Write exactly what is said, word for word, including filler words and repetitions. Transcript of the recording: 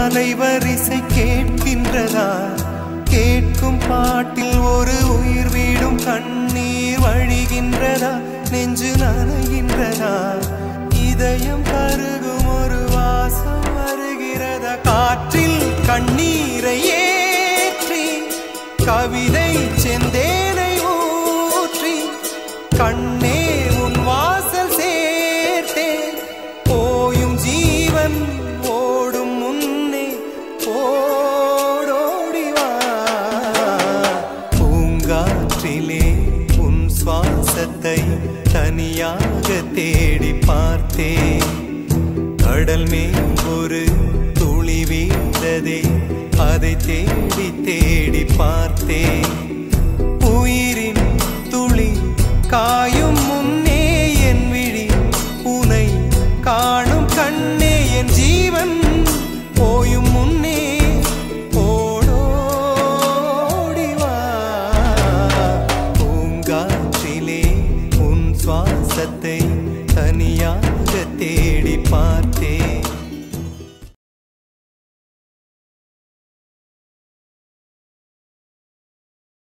அலைவரிசை கேட்கின்றதா? கேட்கும் பாட்டில் ஒரு உயிர் வீடும் கண்ணீர் வழிகின்றதா? நெஞ்சு நனைகின்றதா? இதயம் கருகும் ஒரு வாசம் வருகிறதா? காற்றில் கண்ணீரை ஏற்றி கவிதை செந்தேனை ஊற்றி கண்ணே உன் வாசல் சேர்த்தே போயும் ஜீவன் ஓடும் முன்னே ஓடோடிவா. பூங்காற்றிலே உன் சுவாசத்தை தனியாக தேடி பார்த்தேன். கடல் மேல் ஒரு துளி வீழ்ந்ததே, அதை தேடி தேடி பார்த்தேன். உயிரின் துளி காயும் முன்னே என் விழி உனை காணும் கண்ணே. என் ஜீவன் போயும் முன்னே ஓடோடிவா. பூங்காற்றிலே உன் சுவாசத்தை தனியாக தேடி பார்த்து